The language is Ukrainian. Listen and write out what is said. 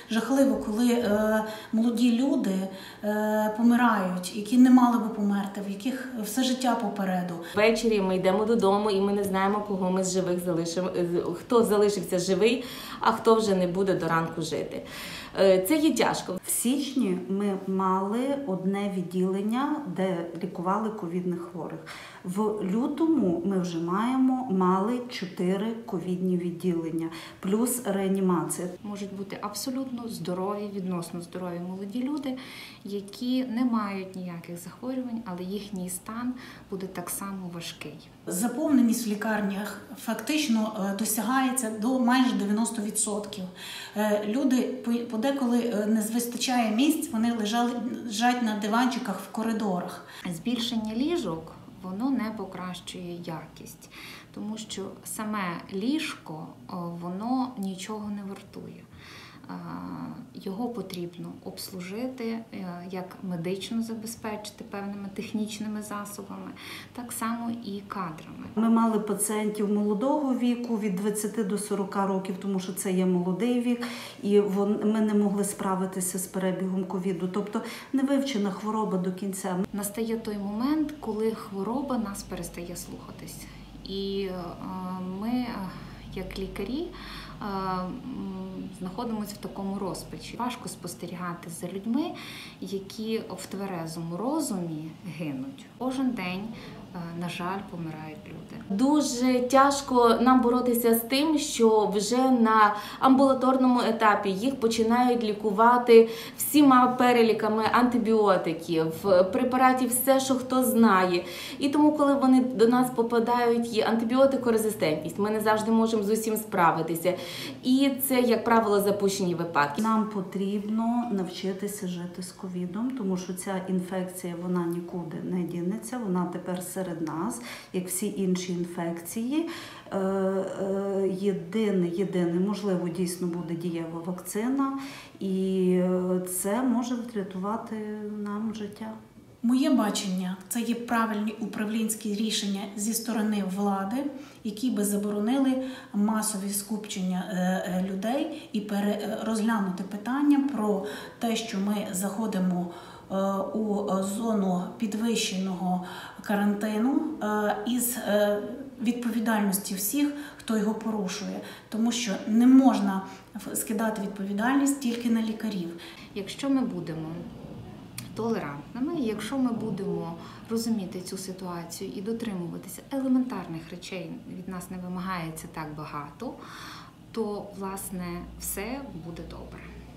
жахливо, коли молоді люди помирають, які не мали би померти, в яких все життя попереду. Ввечері ми йдемо додому і ми не знаємо, кого ми з живих залишимо, хто залишився живий, а хто вже не буде до ранку жити. Це є тяжко. В січні ми мали одне відділення, де лікували ковідних хворих. В лютому ми вже мали 4 ковідні відділення, плюс реанімація. Можуть бути абсолютно здорові, відносно здорові молоді люди, які не мають ніяких захворювань, але їхній стан буде так само важкий. Заповненість в лікарнях фактично досягається до майже 90%. Люди подеколи не вистачає місць, вони лежать на диванчиках в коридорах. Збільшення ліжок воно не покращує якість, тому що саме ліжко воно нічого не вартує. Його потрібно обслужити, як медично забезпечити певними технічними засобами, так само і кадрами. Ми мали пацієнтів молодого віку, від 20 до 40 років, тому що це є молодий вік, і ми не могли справитися з перебігом ковіду. Тобто не вивчена хвороба до кінця. Настає той момент, коли хвороба нас перестає слухатись. І ми, як лікарі, знаходимося в такому розпачі. Важко спостерігати за людьми, які в тверезому розумі гинуть. Кожен день, на жаль, помирають люди. Дуже тяжко нам боротися з тим, що вже на амбулаторному етапі їх починають лікувати всіма переліками антибіотиків, препаратів, все, що хто знає. І тому, коли вони до нас попадають, є антибіотикорезистентність, ми не завжди можемо з усім справитися. І це, як правило, запущені випадки. Нам потрібно навчитися жити з ковідом, тому що ця інфекція, вона нікуди не дінеться, вона тепер серед нас, як всі інші інфекції. Єдине, можливо, дійсно буде дієва вакцина, і це може врятувати нам життя. Моє бачення – це є правильні управлінські рішення зі сторони влади, які би заборонили масові скупчення людей і розглянути питання про те, що ми заходимо у зону підвищеного карантину із відповідальності всіх, хто його порушує. Тому що не можна скидати відповідальність тільки на лікарів. Якщо ми будемо толерантними, якщо ми будемо розуміти цю ситуацію і дотримуватися елементарних речей, від нас не вимагається так багато, то, власне, все буде добре.